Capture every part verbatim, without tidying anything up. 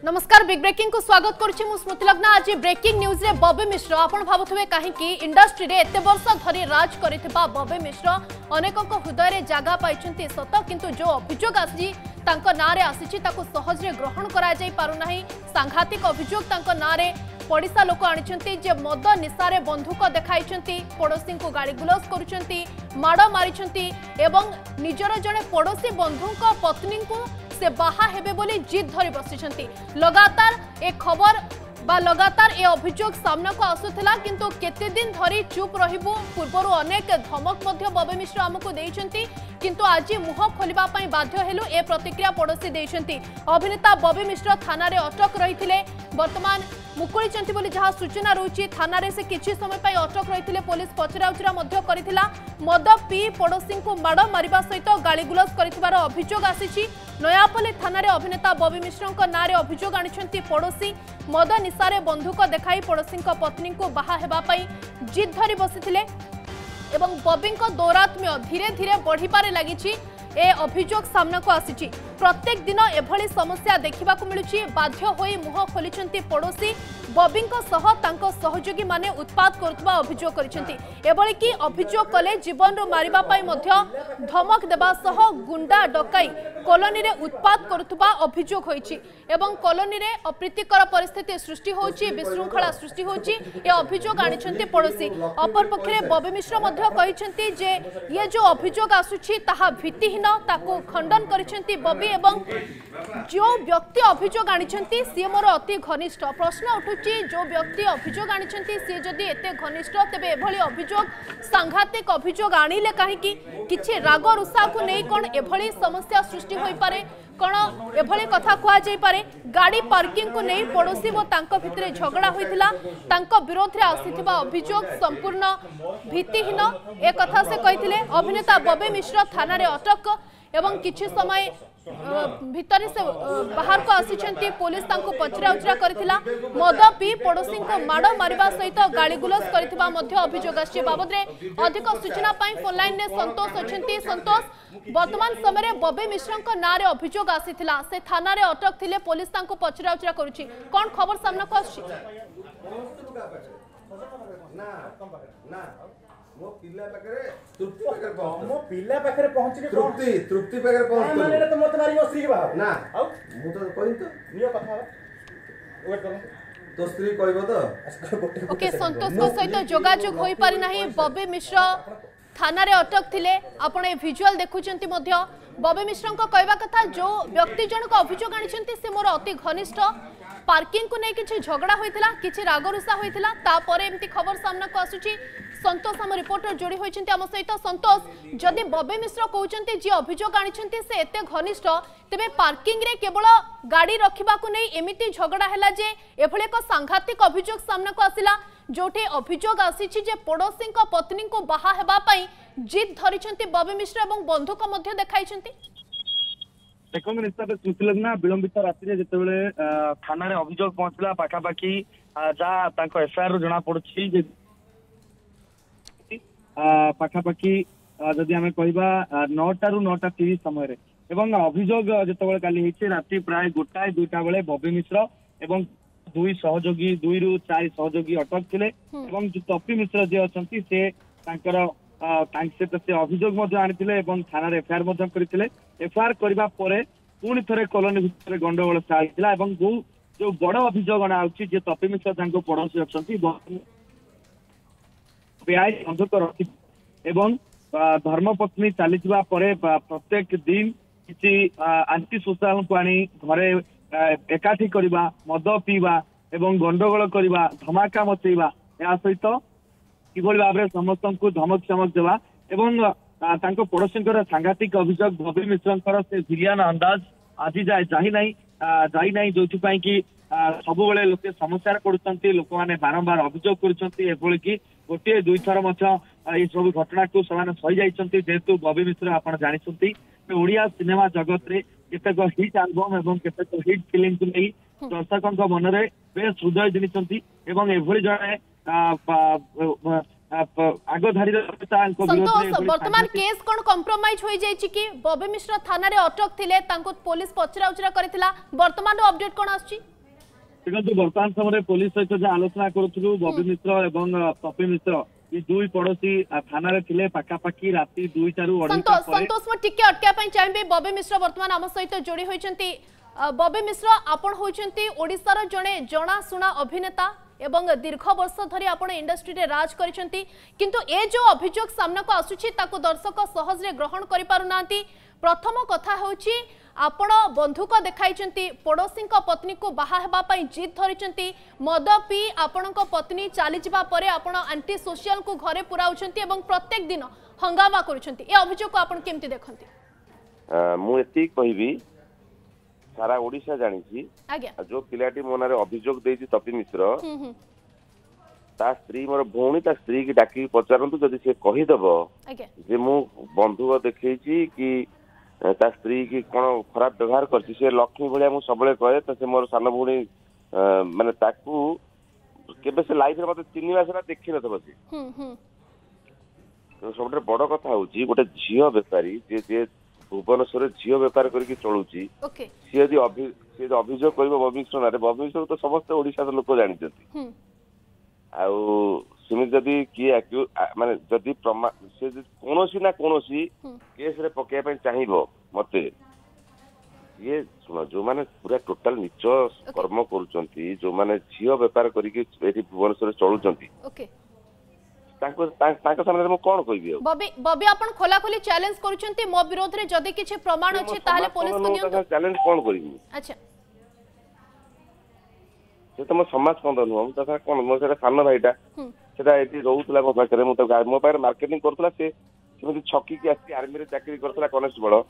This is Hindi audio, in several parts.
नमस्कार बिग ब्रेकिंग को स्वागत करुच्ची मु स्मृति लग्ना। आज ब्रेकिंग न्यूज रे बॉबी मिश्र आपण भाबुथबे कहीं इंडस्ट्री रे एते वर्ष धरी राज करिथिबा बॉबी मिश्र अनेकों हृदय रे जागा पाइछंती सत, किंतु जो अभियोग आसी तांको नाँ रे आसीची ताको सहज रे ग्रहण करा जाई पारु नाही। सांघातिक अभियोग तांको नाँ रे पड़िशा लोक आनिछंती जे मद निशारे बंधुक देखाइछंती, पड़ोसी को गाड़ी गुलस करुछंती, माड़ मारिछंती एवं निजर जने पड़ोसी बंधुक पत्नी को से बाहा हेबे बोली जिद धरी बसिछंती। लगातार ए खबर बा लगातार ए अभियोग सामना को आसुथिला, किंतु केते दिन धरी चुप रहिबु पूर्वरु अनेक धमक मध्य बॉबी मिश्र हमकु देइछंती, किंतु आज मुह खोलिबा पई बाध्य हेलु ए प्रतिक्रिया पड़ोसी देइछंती। अभिनेता बॉबी मिश्र थाना रे अटक रहिथिले, वर्तमान मुकुळिचंती बोली जहा सूचना रहुची। थाना रे से किछि समय पई अटक रहिथिले, पुलिस पचराउचरा मध्य करिथिला। मद पी पड़ोसी को माड़ मारिबा सहित गालीगुलस करिथिबार अभियोग आसीछि। नयापल्ली थाना रे अभिनेता बॉबी मिश्रଙ୍କ नारे अभियोग आनिछंती पड़ोसी। मद निशारे बंधुक देखाई पड़ोसी पत्नी को बाहा हेबा पई जिद धरी बसिथिले एवं बॉबी दौरात्म्य धीरे धीरे बढ़िबारे लागिछि। ए अभियोग सामना को आसीछि। प्रत्येक दिन एभली समस्या देखा मिलुछि। बाध्य होई मुह खोलिछंती पड़ोसी। बॉबी सह तांको सहयोगी माने उत्पात करथबा अभियोग करिछंती। एभली कि अभियोग कले जीवन रो मारिबा पई मध्य धमक देबा सह गुंडा डकाई कॉलोनी रे उत्पात करथबा अभियोग होईछि एवं कॉलोनी रे अप्रीतिकर परिस्थिति सृष्टि होउछि, विशृंखला सृष्टि होउछि। ए अभियोग आनिछंती पड़ोसी। अपर पक्षरे बॉबी मिश्र मध्य कहिछंती जे ये जो अभियोग आसुछि ताहा भित्तिहीन, ताको खंडन करिछंती बॉबी एवं जो व्यक्ति अभियोग आनिछंती सी मोर अति घनिष्ठ। प्रश्न उठुछि जो व्यक्ति अभियोग आनिछंती सी जदि एते घनिष्ठ तेबे एभली अभियोग सांघातिक अभियोग आनिले काहेकि किछि राग रुषा को नै कोन एभली समस्या सृष्टि होई पारे, कोन एभली कथा कुआ जाई पारे। गाड़ी पार्किंग को नै पड़ोसी व तांको भितरे झगड़ा होइथिला, तांको विरोध रे आसीथिबा अभियोग संपूर्ण भित्तिहीन ए कथा से कहिथिले। अभिनेता बॉबी मिश्र थाना रे अटक एवं किछि समय भितर से बाहर को आसीछंती। पुलिस तांको पचरा उचरा करथिला। मद पी पड़ोसी को माड़ मारिबा सहित गालीगुलस करथिबा मध्य अभियोग आछि। बाबद रे अधिक सूचना पाई फोन लाइन ने संतोष अछंती। संतोष, वर्तमान समय रे बॉबी मिश्रଙ୍କ नाँ रे अभियोग आसीथिला, से थाना रे अटक थिले, पुलिस तांको पचरा उचरा करूछि, कोन खबर सामना को आछि? मो पिल्ला पाखरे तृप्ति पाखरे पहुंच मो पिल्ला पाखरे पहुंचली तृप्ति तृप्ति पाखरे पहुंच माने तो मत मारी मो स्त्री के बाहर ना आउ मु तो कहि तो नियो कथा वेट करू तो स्त्री कहबो तो ओके। संतोष को सहित जोगाजोग होई पारि नाही। बॉबी मिश्र थाना रे अटक थिले, आपण ए विजुअल देखुचंती मध्य। बॉबी मिश्र को कहबा कथा जो व्यक्ति जनक अभियोग आनिछंती से मोर अति घनिष्ठ, पार्किंग को नै किछि झगड़ा होइथिला, किछि राग रुषा होइथिला, तापरे एमती खबर सामना को आसुची। संतोष आम रिपोर्टर जोड़ी होइछंती आम सहित। संतोष, जदि बॉबी मिश्र कहउछंती जे अभियोग आनिछंती से एते घनिष्ठ, तेबे पार्किंग रे केवल गाड़ी रखिबा को नै एमिति झगड़ा हैला जे एभले एक सांघातिक अभियोग सामना को आसिला, जोठे अभियोग आसीछि जे पड़ोसी को पत्नी को बाहा हेबा पई जिद धरिछंती बॉबी मिश्र एवं बंधुक मध्य देखाइछंती। देखो निश्चित स्मृति लग्ना विलंबित राति जितेबाला थाना रे अभियोग पहुंचला पाखापाखि जहाँ तांको एफआईआर जना पड़ुछि जे पाखापाखि जदि आमे कहबा नौटा रु नौटा तीस समय एवं अभियोग जितेबाला काली होइछे राति प्राय गोटाए दुईटा बेले बॉबी मिश्र एवं दुई सहयोगी दुई रु चार सहयोगी अटक थिले एवं जो तपी मिश्र जे अछंती से तांकर से अभियोग आनी एवं थाना एफआईआर करते। एफआईआर करने पर पुणी थे कॉलोनी भितर गंडगोल चलता जो जो बड़ अभियोग अणाऊँगी जे तपी मिश्र पड़ोसी अच्छा बंधुक रखी एवं धर्मपत्नी चलीजा प्रत्येक दिन किसी आंटी सोशल को आनी घरे एकाठी करवा मद पीवा एवं गंडगोल करवा धमाका मचेवा या सहित किभली भाव में समस्त को धमक चमक देवा एवं पड़ोसी सांघातिक अभियोग बॉबी मिश्र से भिलियन अंदाज आज जाए जाना जो कि सब लोके समस्या पड़ुंट लोक मैंने बारंबार अभियोग कर गोटे दुई थर ये सब घटना को से सही जाइए जेहेतु बॉबी मिश्र आप जानते ओडिया सिनेमा जगत रे केतेक हिट आल्बम एवं केतेक हिट फिल्म को नहीं दर्शकों मन में बेस हृदय जिनी एवं एभली जड़े आग धारी संतोष वर्तमान केस कोन कॉम्प्रोमाइज होई जाय छि कि बॉबी मिश्र थाना रे अटक थिले तांको पुलिस पचरा उचरा करथिला वर्तमान रो अपडेट कोन आछि देखो वर्तमान समय पुलिस सहित जो आलोचना करूथलु बॉबी मिश्र एवं पपी मिश्र ये दुई पड़ोसी थाना रे थिले पाखापाखी राति दुईटा रु संतोष संतोष म टिके अटका पई चाहबे बॉबी मिश्र वर्तमान आम सहित जोड़ी होइछंती बॉबी मिश्र आपण होइछंती ओडिसा रो जणे जणा सुना अभिनेता एवं दीर्घ वर्ष धरी आपण इंडस्ट्री रे राज करिसेंती किंतु ए जो अभियोग सामना को आसुची ताको दर्शक सहज रे ग्रहण करि पारु नांती प्रथम कथा होची आपण बंधुक देखाइचंती पड़ोसी पत्नी को बाहा हेबा पई जिद धरिचंती मद पी आपण पत्नी चली जिबा परे आपण एंटी सोशल को घरे पुराउचंती एवं प्रत्येक दिन हंगामा करूचंती ए अभियोग को आपण केमती देखंती मु एती कहबी सारा ओडिशा जानी जो पिलाटी मो नारे अभियोग देछि तपी मिश्र ता स्त्री मोर भौणी ता स्त्री की डाकी पचारंतु जदि से कहि दबो जे मु बंधु देखैछि कि ता स्त्री की कोन खराब व्यवहार करछि से लक्ष्मी भलिया मु सबले कहे त से मोर सान भौणी माने ताकू केबे से लाइफ रे मते तीन मास ना देखि नथबो से हम हम सबरे बड़ कथा होछि गोटे झियो व्यापारी जे जे भुवनेश्वर झील बेपार करके चलुची सी यदि अभियोग कर बॉबी मिश्र ना बॉबी मिश्र तो समस्त ओडिशा लोक जानी आमी जदि किए माने जदि कौन ना कौन केस रे पकड़ चाहिए मत ये शुण जो मैंने पूरा टोटाल नीच कर्म करुँच जो मैंने झील बेपार करके भुवनेश्वर चलुंट कौन कहबी बॉबी बॉबी आपण खोला खोली चैलेंज करूछंती मो विरोध रे जदी किछि प्रमाण अछि ताले पुलिस को दियौ चैलेंज कोन करबी अच्छा से तो मो समाज कोन दनु हम तथा कोन मो सेटा सानो भाईटा सेटा एटी रहउतला मो पाखरे मो त मो पाखरे मार्केटिंग करतला से सेमति छक्की के आसी आर्मी रे चाकरी करतला कॉन्स्टेबल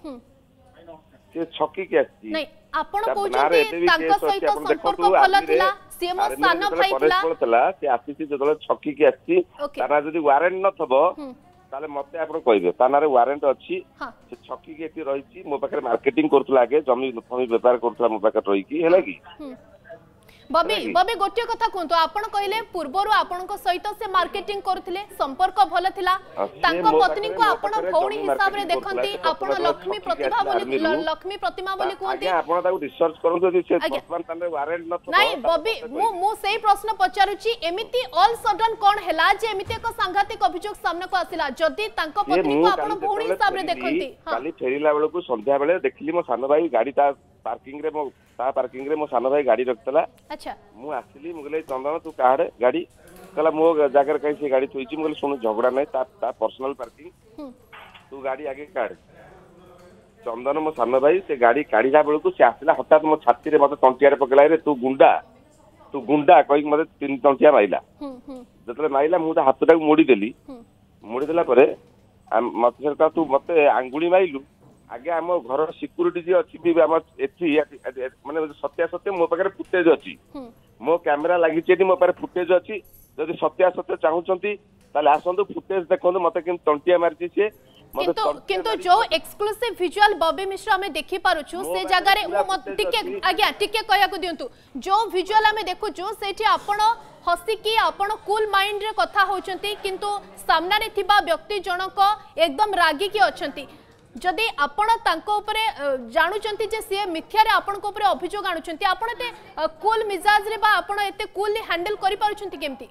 से छक्की के आसी नहीं आपण कहउछंती तांका सहित संपर्क भला थिला से मो सानो भाई थिला से आसी जदले छक्की के आसी ताना जदी वारंट न थबो ताले मते आपण कहबे ताना रे वारंट अछि से छक्की के एती रहिछि मो पाखरे मार्केटिंग करतला आगे जमी फमी व्यापार करतला मो पाखरे रहि की हैला की बॉबी बॉबी गोटे कथा कहतो आपण कहले पूर्वरु आपनको सहित से मार्केटिंग करथिले संपर्क भल थिला तांको पत्नी को आपण भौणी हिसाब रे देखंती आपण लक्ष्मी प्रतिभा बोली लक्ष्मी प्रतिमा बोली कहंती आपण ताको रिसर्च करन जदि से वर्तमान तने वारंट न तो नहीं बॉबी मु मु सेही प्रश्न पचारुची एमिति ऑल सडन कोन हैला जे एमिति एक सांघातिक अभियोग सामना को आसिला जदि तांको पत्नी को आपण भौणी हिसाब रे देखंती काली फेरिला बेले को संध्या बेले देखली मो सानो भाई गाड़ी ता पार्किंग रे मो ता पार्किंग रे मो सानो भाई गाड़ी रखतला अच्छा मु आसिली मु गले चंदन तू काडे गाड़ी कला मो जागर कहीं से गाड़ी थोइची मु गले सुन झगड़ा नहीं ता ता पर्सनल पार्किंग तू गाड़ी आगे काड चंदन मो सानो भाई से गाड़ी काढिला बेल को से आसिला हठात मो छाती रे मते तंटिया रे पकला रे तू गुंडा तू गुंडा कहि मते तीन तंटिया माइला जतले माइला मु ता हाथटा मोड़ी देली मोड़ी देला परे मते सरका तू मते आंगुली माइलु आगे आम घर सिक्यूरीटी जी अच्छी भी आम एथि माने सत्या सत्य मो पाखे फुटेज अच्छी मो कैमेरा लगी मो पाखे फुटेज अच्छी जदि सत्या सत्य चाहूँगी ताले आसंतु फुटेज देखो मते कि तंटिया मारची से किंतु किंतु जो एक्सक्लूसिव विजुअल बॉबी मिश्र हमें देखि पारुछु से जगह रे मो टिके आज्ञा टिके कहया को दियंतु जो विजुअल हमें देखु जो सेठी आपण हसी की आपण कूल माइंड रे कथा होचंती किंतु सामना रे थिबा व्यक्ति जनक एकदम रागी की अछंती जदि आपण तांको ऊपरे जानुचंती जे से मिथ्या रे आपण को ऊपरे अभियोग आनुचंती आपण एते कूल मिजाज रे बा आपण एते कूल हैंडल करि पारुचंती केमती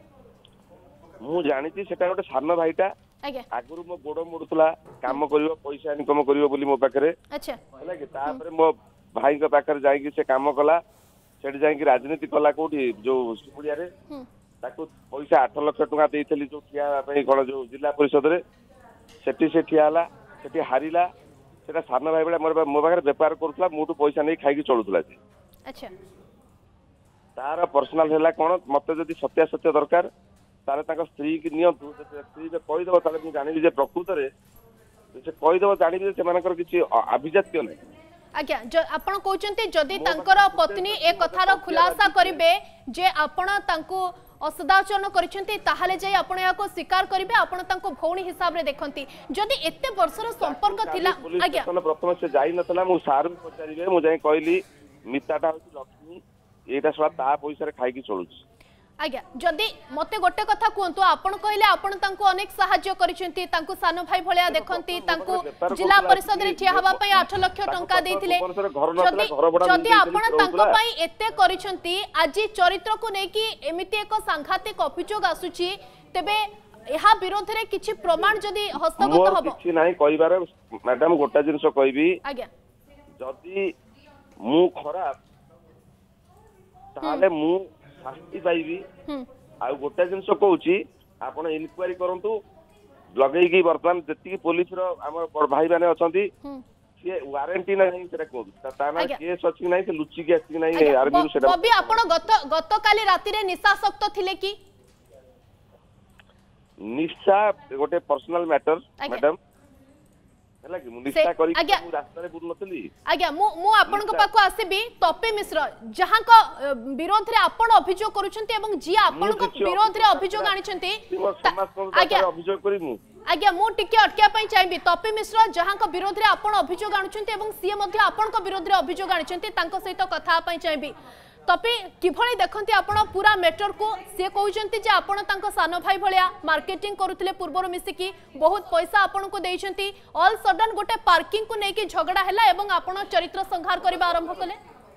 मु जानि छी सेटा गोटे सानो भाईटा आज्ञा आगुरु मो गोडो मोडुतला काम करिवो पैसा इनकम करिवो बोली मो पाखरे अच्छा हला कि तापर मो भाई के पाखरे जाई कि से काम कला सेठ जाई कि राजनीति कला कोठी जो सुपुडिया रे ताको पैसा आठ लाख टका देइथली जो ठिया पई कोन जो जिला परिषद रे सेठी से ठिया हला सेठी हारिला सेटा सानो भाई बेला मोर मो पाखरे व्यापार करथला मोटू पैसा नै खाई कि चलुतला से अच्छा तार पर्सनल हैला कोन मते जदी सत्य सत्य दरकार तारे ताका स्त्री की नियंतु स्त्री जे कहि देबो ताले मु जानिबी जे प्रकृत रे से कहि देबो जानिबी जे सेमानकर किछि अभिजात्य नै आज्ञा जो आपण कहउचंती जदी तांकर पत्नी ए कथार खुलासा करिवे जे आपण तांको असदाचरण करिसेंती ताहाले जाई आपण या को स्वीकार करिवे आपण तांको भौणी हिसाब रे देखंती जदी एते वर्षर संपर्क थिला आज्ञा प्रथम से जाई नथला मु सार पचारिबे मु जाई कहली मिताटा होची लक्ष्मी एटा सवा ता पैसा रे खाई कि चलुची आज्ञा जदि मते गोटे कथा कहतु आपण कहले आपण तांको अनेक सहाय्य करिसेंती तांको सानो भाई भलिया देखंती तांको जिला परिषद रे ठिया हबा पई आठ लाख टंका देथिले जदि जदि आपण तांको पई एते करिसेंती आजि चरित्र को नै कि एमिति एक सांघातिक अभियोग आसुची तेबे एहा विरोध रे किछि प्रमाण जदि हस्तगत हबो किछि नाही कहिबार मैडम गोटा जिंस कहबी आज्ञा जदि मु खराब ताले मु शास्ति पाइबी आ गोटे जिनस कहूँ आप इनक्वारी करूँ लगे कि बर्तमान जी पुलिस भाई मैंने अच्छा सी वारंटी ना केस अच्छी ना लुचिकी गतकाली राति निशासक्त थिले कि निशा गोटे पर्सनल मैटर मैडम ହେଲା କି ମୁଁ ନିଷ୍ଠା କରି ମୁଁ ରାସ୍ତାରେ ବୁଲ ନଥିଲି ଆଜ୍ଞା ମୁଁ ମୁଁ ଆପଣଙ୍କ ପାଖକୁ ଆସିବି ତପି ମିଶ୍ର ଯାହାଙ୍କ ବିରୋଧରେ ଆପଣ ଅଭିଯୋଗ କରୁଛନ୍ତି ଏବଂ ଯିଏ ଆପଣଙ୍କ ବିରୋଧରେ ଅଭିଯୋଗ ଆଣିଛନ୍ତି ଆଜ୍ଞା ଅଭିଯୋଗ କରି ମୁଁ ଆଜ୍ଞା ମୁଁ ଟିକେ ଅଟକିବା ପାଇଁ ଚାହିଁବି ତପି ମିଶ୍ର ଯାହାଙ୍କ ବିରୋଧରେ ଆପଣ ଅଭିଯୋଗ ଆଣୁଛନ୍ତି ଏବଂ ସିଏ ମଧ୍ୟ ଆପଣଙ୍କ ବିରୋଧରେ ଅଭିଯୋଗ ଆଣିଛନ୍ତି ତାଙ୍କ ସହିତ କଥା ପାଇଁ चाहबी तपे किभଳି देखंती आपण पूरा मैटर को से कहउचंती जे आपण तांको सानो भाई भलिया मार्केटिंग करूथिले पूर्वरो मिसिकी बहुत पैसा आपण को देइचंती ऑल सडन गोटे पार्किंग को नेकी झगड़ा हैला एवं आपण चरित्र संहार करबा आरंभ कले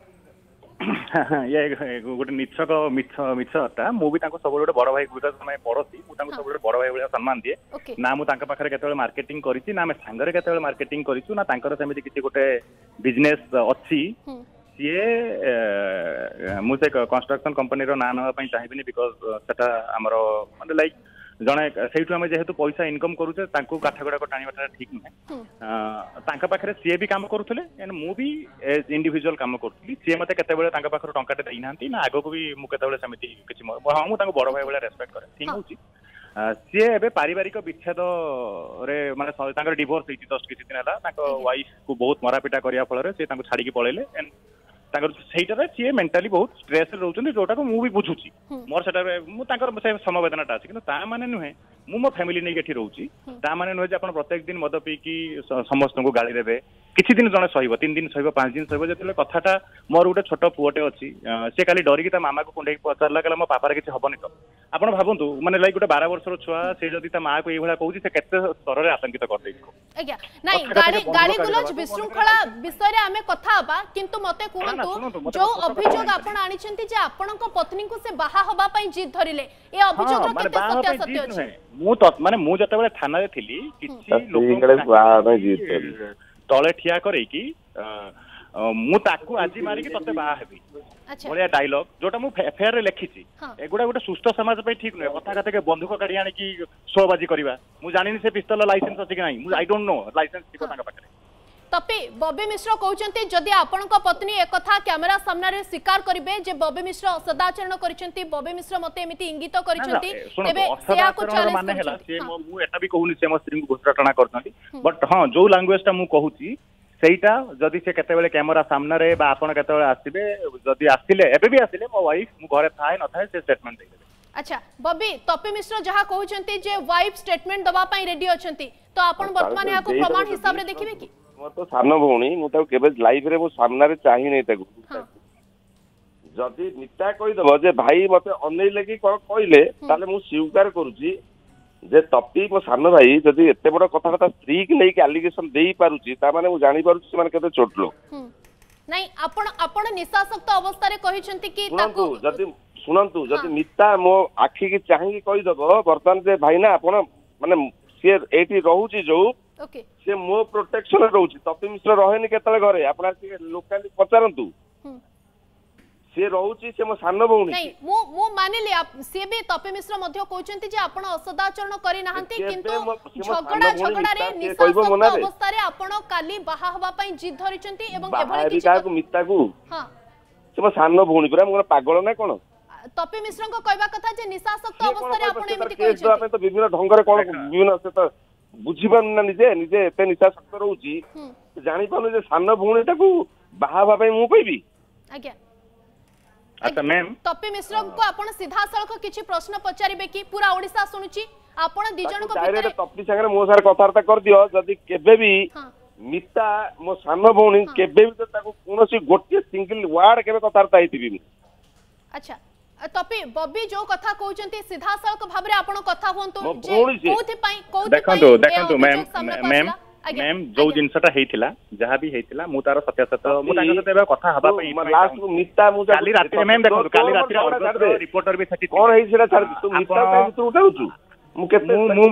ये गोटे निच्छक मिछ मिछटा मु भी तांको सब गोटे बड़ भाई बिकॉज़ मैं पड़ोसी मु तांको सब गोटे बड़ भाई भलिया सम्मान दिए ना मु तांका पाखरे केतेबेले मार्केटिंग करिछि ना मैं सांगरे केतेबेले मार्केटिंग करिछु ना तांकर सेमिति किछि गोटे बिजनेस अछि सीए मुझे कंस्ट्रक्शन कंपनी रो ना नापी चाहिए बिकज सेटा आमर माने लाइक जड़े से जेहेतु पैसा इनकम करूचे काठ गुड़ाक टाणीटा ठीक नुहे पाखे सी भी कम करुले एंड मु भी एज इंडिविजुअल कम करी सी मत केतबेले पाखर टंका देना ना आग को भी मुझे सेमती किसी हाँ मुझे बड़ भाई भाई रेस्पेक्ट करे ठीक हूँ सी ए पारिवारिक विच्छेद रे माने डिवोर्स होती जस्ट किसी दिन है वाइफ को बहुत मरापिटा करने फल से छाड़ी पलैले एंड सी मेंटाली बहुत स्ट्रेस रोचे जोटा को मुझे बुझुची मोर से समवेदनाटा अच्छी कि माने नुहे मु मो फैमिली नहीं रोची माने नुहे आप प्रत्येक दिन मद पीकी समस्त को गाड़ी देवे किसी दिन जड़े सह तीन दिन सह पांच दिन सह जो कथाटा मोर गोटे छोट पुओटे अच्छी सी खाली डरिकी ता मामा को कुंडे पचारा कहला मो पापार किसी हेनी तो आप भावतु माने लाइक गोटे बारह वर्षर छुआ से जदि ता माँ को ये कहूँ से केते स्तर में आतंकित कर विशृंखला विषय आमे कथा हबा किंतु मते कहंतु जो अभियोग आपण आनिछंती जे आपनक पत्नी को से बाहा हबा पई जिद धरिले ए अभियोग रो केते सत्य सत्य अछि मु तो माने मु जते बेले थाना रे थिली किछि लोक तले ठिया करे कि मु ताकू आज मारिकी तते बाहा हेबी बढिया डायलॉग जोटा मु एफआईआर रे लिखिछि एगुडा गोटे सुस्थ समाज पे ठीक नुहे कथा कथा के बंदूक काढी आनी कि शोबाजी करबा मु जानिनी से पिस्तल लाइसेंस अछि कि नाही मु आई डोंट नो लाइसेंस थिको ताका पाखरे तपे बॉबी मिश्र कहउचंती जदि आपनक पत्नी एक कथा कैमरा सामने रे स्वीकार करिवे जे बॉबी मिश्र सदाचरण करिसंती बॉबी मिश्र मते एमिति इंगित करिसंती तबे सेया को चैलेंज माने हला से मु एटा भी कहउनी से म स्त्री को घोषणाटना करतंती बट हां जो लैंग्वेज टा मु कहूची सेटा जदि से केतेबेले कैमरा सामने रे बा आपण केतेबेले आसीबे जदि आसिले एबे भी आसिले मो वाइफ मु घरे थाए न थाए से स्टेटमेंट दे अच्छा बॉबी तपे मिश्र जहा कहउचंती जे वाइफ स्टेटमेंट दबा पई रेडी अछंती तो आपण वर्तमान या को प्रमाण हिसाब रे देखिबे कि मो तो सानो भौणी मु ताको केबे लाइफ रे मो सामने रे चाहि नै ताको जदि मिता कहि दबो जे भाई मते अनै लगी कोन कइले ताले मु स्वीकार करूची जे तपी मो सानो भाई जदि एते बड़ कथा कथा स्त्री की नै के एलिगेशन देई पारुची ता माने मु जानि पारुची से माने केते छोट लोग नहीं आपण आपण निशासक्त अवस्था रे कहिसंती कि ताको जदि सुनंतु जदि मिता मो आखी की चाहि कहि दबो वर्तमान जे भाई ना आपण माने से एटी रहूची जो ओके से मो प्रोटेक्शन रहउची तपी मिश्र रहेनी केतले घरे आपना लोकली पचारंतु से रहउची से मो सानो भौणी नहीं मु मु मानिले आप से भी तपी मिश्र मध्ये कहउचंती जे आपण असदाचरण करि नाहंती किंतु झगड़ा झगड़ा रे निशासक्त अवस्था रे आपण काली बाहा हवा पई जिद धरिचंती एवं एभली किछि का को मिता को हां से मो सानो भौणी पुरा मोर पागल ना कोन तपी मिश्र को कहबा कथा जे निशासक्त अवस्था रे आपण एमिति कहिसंती आपे तो विभिन्न ढंग रे कोन विभिन्न से तो बुझी पान ना निजे निजे एते निशासक्त रहउची जानि पानु जे सानो भौणीटा को बाहा भाई मु कहबी आज्ञा अच्छा मैम तपी मिश्र को आपण सीधा सळख किछि प्रश्न पचारिबे कि पूरा ओडिसा सुनुची आपण दि जण को डायरेक्ट तपी संगे मो सार कथार्ता कर दियो जदी केबे भी मिता मो सानो भौणी केबे भी ताको कोनोसी गोटे सिंगल वर्ड केबे कथार्ता हेतिबी अच्छा तपी बबी जो कथा कहउचंती सीधा सळक भाबरे आपण कथा होंतु जे कोथि पई कोथि देखंतु देखंतु मैम मैम मैम जो जिनसटा हेतिला जहां भी हेतिला मु तार सत्यासत मु तांग सते कथा हबा पई लास्ट को मिता मु काली रात रे मैम देखंतु काली रात रे अर्गस रिपोर्टर भी सटी कोन हेइ सेटा छाड़ तू मिता काई तू उठाउछु मु केते मु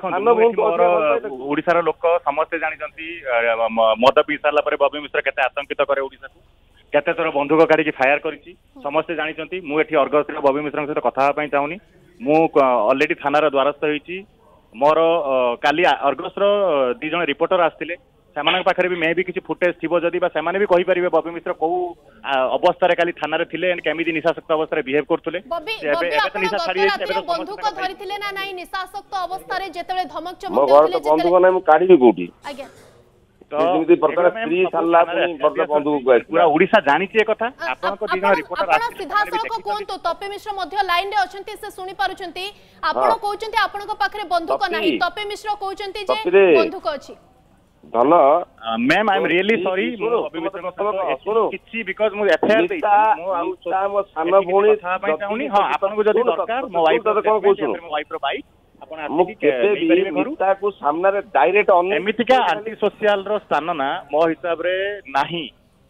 देखंतु ओडिसा रो लोक समस्त जानि जंती मद पी सारला परे बबी मिश्र केते आतंकित करे ओडिसा को केते थोर बंधुक काढी फायर करिछि समस्त जानि जंती मु एठी अर्गस रे बबी मिश्र सहित कथा हबा पई चाहुनी मु ऑलरेडी थाना रो द्वारस्थ होईछि मोर काली अर्गस रो दी जण रिपोर्टर आस्तिले सेमान पाखरे भी मैं भी किसी फुटेज थिबो जदी बा सेमाने भी कहि परिबे बबी मिश्र को अवस्था रे काली थाना रे थिले एंड केमिति निशासक्त अवस्था रे बिहेव करथुले एबे एबे तो निशा छाडी एबे तो बंधुक धरिथिले ना नाही निशासक्त अवस्था रे जेतेले धमक चमक देउथिले जेतेले बंधुक नै मु काढी कोठी आज्ञा तो जेमिति प्रकार स्त्री सल्ला पुनी बड़ बंधुक को पूरा ओडिसा जानि छी कथा आपन को दी जण रिपोर्टर आपण सीधा सळक कोंतो तपे मिश्र मध्य लाइन रे अछंती से सुनि पारुचंती आपण कहउचंती आपण को पाखरे बंधुक नाही तपे मिश्र कहउचंती जे बंधुक अछि धन ma'am I am really sorry अभी मिश्र को किछि बिकॉज़ मु एफआईआर देछि मु आउ मो सान भोणी था पई चाहुनी हां आपन को जदी दरकार मो वाइफ तो कोन कहछु मो वाइफ रो बाइक आपण आसी केते भी मिता को सामने रे डायरेक्ट ऑन एमितिका एंटी सोशल रो स्थान ना मो हिसाब रे नाही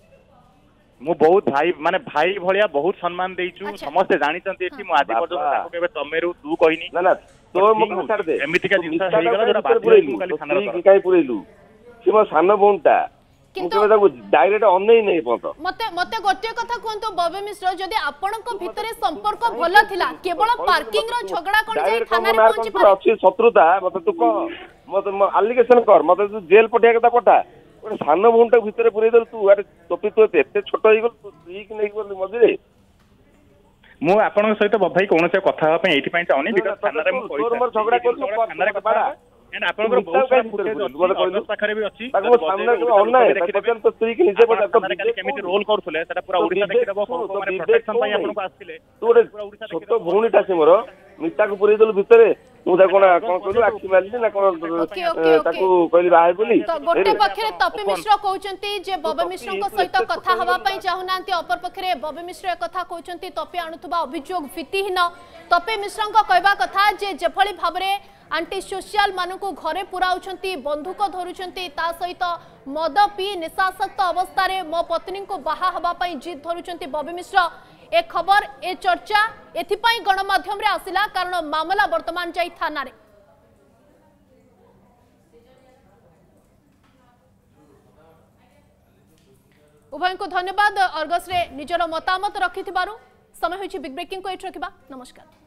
मु बहुत भाई माने भाई भलिया बहुत सम्मान देइछु समस्त जानि चंती एठी मु आदि पर्यंत ताको केबे तमेरु तू कहिनी ना ना तो मो छाड़ दे एमितिका जिंस हेइ गला जोटा बात काली थाना रो काई पुरेलु सिमो सान भोंटा किंतु डायरेक्ट ऑन नहीं नहीं पतो मते मते गोटे कथा कोंतो बबे मिश्र जदी आपनक भितरे संपर्क भला थिला केवल पार्किंग रो झगड़ा कोन जे थाना रे पहुंची पर अछि शत्रुता मते तू को मते एलिगेशन कर मते तू जेल पठिया कथा पठा ओटे सान भोंटा भितरे पुरै दल तू अरे टोपी तो एते छोट होई गल तू ठीक नै गल मझे मु आपन सहित भाई कोन से कथा पे एठी पई चाहनी बिकॉज़ थाना रे मु कोइ झगड़ा कर थाना रे कथा एंड आपनकर बहुत सारा फुटेज अछि पाखरे भी अछि ताको सामने ऑनलाइन देखिबेन तो स्त्री के नीचे पटा तो केमिति रोल करथुले सेटा पूरा ओडिसा देखि देबो माने प्रोटेक्शन पई आपन को आस्तिले तू पूरा ओडिसा छोटो भौणीटा से मोर मिता को पुरै दल भितरे मु ता कोन कोन कहलु आखि मारली ना कोन ताको कहली बाहे बोली तो गोटे पखरे तपे मिश्र कहउचंती जे बबे मिश्र को सहित कथा हवा पई चाहुनांती अपर पखरे बबे मिश्र कथा कहउचंती तपे आणुथबा अभियोग भित्तिहीन तपे मिश्र को कहबा कथा जे जेभली भाबरे आंटी सोशल मानकु घरे पुराउछंती बंधुक धरुछंती ता सहित मद पी निशासक्त अवस्था रे मो पत्नी को बाहा हबा पई जिद धरुछंती बबे मिश्र ए खबर ए चर्चा एथि पई गणमाध्यम रे आसिला कारण मामला वर्तमान जाई थाना रे उभय को धन्यवाद अर्गस रे निजर मतामत रखिथिबारु समय होछि बिग ब्रेकिंग को एठ रखिबा नमस्कार।